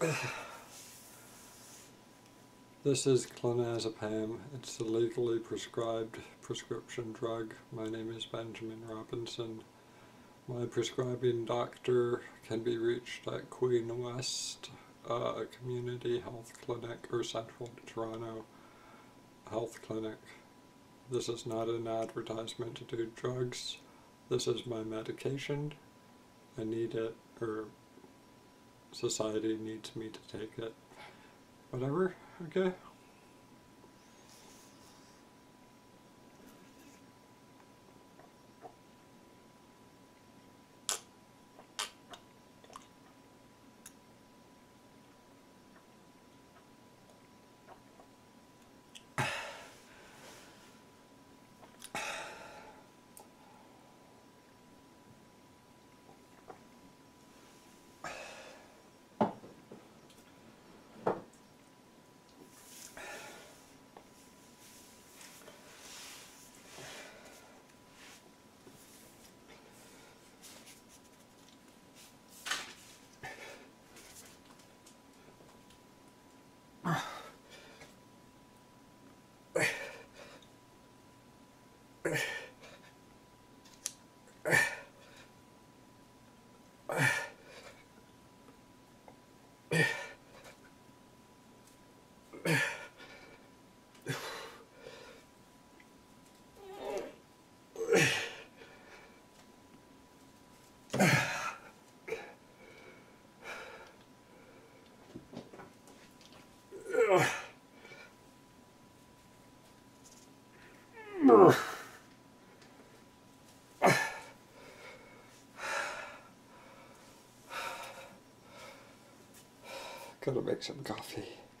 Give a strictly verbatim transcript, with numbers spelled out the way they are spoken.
This is clonazepam. It's a legally prescribed prescription drug. My name is Benjamin Robinson. My prescribing doctor can be reached at Queen West uh, Community Health Clinic or Central Toronto Health Clinic. This is not an advertisement to do drugs. This is my medication. I need it, or society needs me to take it. Whatever, okay? Gotta make some coffee.